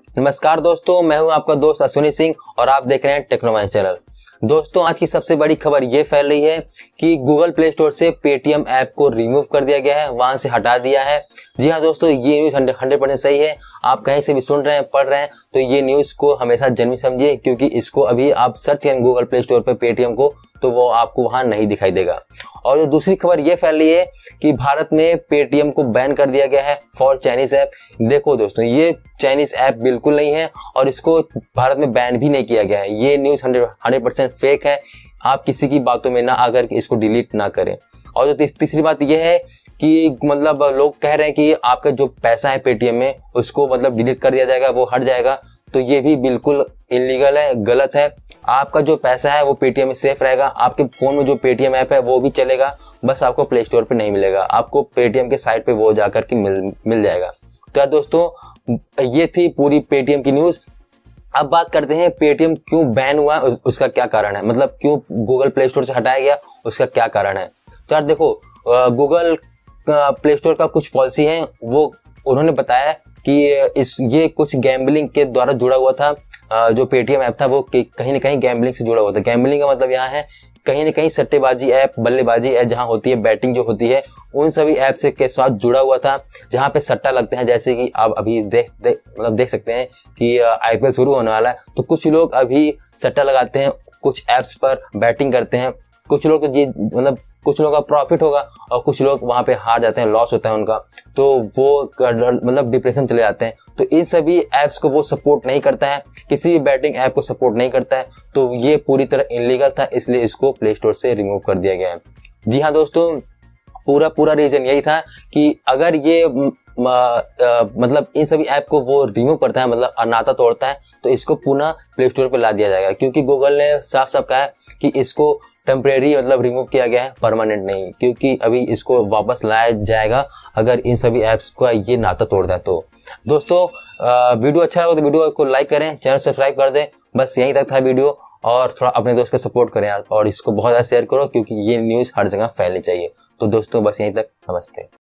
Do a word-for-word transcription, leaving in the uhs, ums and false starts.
नमस्कार दोस्तों, मैं हूं आपका दोस्त अश्विनी सिंह और आप देख रहे हैं टेक्नोमैन चैनल। दोस्तों, आज की सबसे बड़ी खबर ये फैल रही है कि गूगल प्ले स्टोर से पेटीएम ऐप को रिमूव कर दिया गया है, वहां से हटा दिया है। जी हाँ दोस्तों, ये न्यूज़ हंड्रेड परसेंट सही है। आप कहीं से भी सुन रहे हैं, पढ़ रहे हैं तो ये न्यूज़ को हमेशा जेन्युइन समझिए, क्योंकि इसको अभी आप सर्च करें गूगल प्ले स्टोर पर पेटीएम को तो वो आपको वहां नहीं दिखाई देगा। और जो दूसरी खबर ये फैल रही है कि भारत में पेटीएम को बैन कर दिया गया है फॉर चाइनीज ऐप। देखो दोस्तों, ये चाइनीज ऐप बिल्कुल नहीं है और इसको भारत में बैन भी नहीं किया गया है। ये न्यूज़ हंड्रेड परसेंट फेक है। आप किसी की बातों में ना आकर इसको डिलीट ना करें। और जो तीस, तीसरी बात यह है कि मतलब लोग कह रहे हैं कि आपका जो पैसा है पेटीएम में उसको मतलब डिलीट कर दिया जाएगा, वो हट जाएगा। तो ये भी बिल्कुल इलीगल है, गलत है। आपका जो पैसा है वो पेटीएम में सेफ रहेगा। आपके फोन में जो पेटीएम ऐप है वो भी चलेगा, बस आपको प्ले स्टोर पे नहीं मिलेगा। आपको पेटीएम के साइट पे वो जाकर के मिल मिल जाएगा। तो यार दोस्तों, ये थी पूरी पेटीएम की न्यूज़। अब बात करते हैं पेटीएम क्यों बैन हुआ, उस, उसका क्या कारण है, मतलब क्यों गूगल प्ले स्टोर से हटाया गया, उसका क्या कारण है। तो यार देखो, गूगल प्ले स्टोर का कुछ पॉलिसी है, वो उन्होंने बताया कि इस ये कुछ गैम्बलिंग के द्वारा जुड़ा हुआ था। जो पेटीएम ऐप था वो कहीं ना कहीं गैम्बलिंग से जुड़ा हुआ था। गैम्बलिंग का मतलब यहाँ है कहीं ना कहीं सट्टेबाजी ऐप, बल्लेबाजी ऐप जहाँ होती है, बैटिंग जो होती है, उन सभी ऐप से के साथ जुड़ा हुआ था, जहाँ पे सट्टा लगते हैं। जैसे कि आप अभी देख देख मतलब देख सकते हैं कि आईपीएल शुरू होने वाला है, तो कुछ लोग अभी सट्टा लगाते हैं, कुछ ऐप्स पर बैटिंग करते हैं। कुछ लोग तो जी मतलब कुछ लोगों का प्रॉफिट होगा और कुछ लोग वहां पे हार जाते हैं, लॉस होता है उनका, तो वो मतलब डिप्रेशन चले जाते हैं। तो इन सभी ऐप्स को वो सपोर्ट नहीं करता है, किसी भी बैटिंग ऐप को सपोर्ट नहीं करता है। तो ये पूरी तरह इलीगल था, इसलिए इसको प्ले स्टोर से रिमूव कर दिया गया है। जी हाँ दोस्तों, पूरा पूरा रीजन यही था कि अगर ये म, आ, मतलब इन सभी ऐप को वो रिमूव करता है, मतलब नाता तोड़ता है, तो इसको पुनः प्ले स्टोर पे ला दिया जाएगा। क्योंकि गूगल ने साफ साफ कहा है कि इसको टेम्परेरी मतलब रिमूव किया गया है, परमानेंट नहीं, क्योंकि अभी इसको वापस लाया जाएगा अगर इन सभी ऐप्स का ये नाता तोड़ता है। तो दोस्तों, आ, वीडियो अच्छा लगा तो वीडियो को लाइक करें, चैनल सब्सक्राइब कर दें। बस यहीं तक था वीडियो, और थोड़ा अपने दोस्त का सपोर्ट करें यार, और इसको बहुत ज़्यादा शेयर करो, क्योंकि ये न्यूज़ हर जगह फैलनी चाहिए। तो दोस्तों, बस यहीं तक, नमस्ते।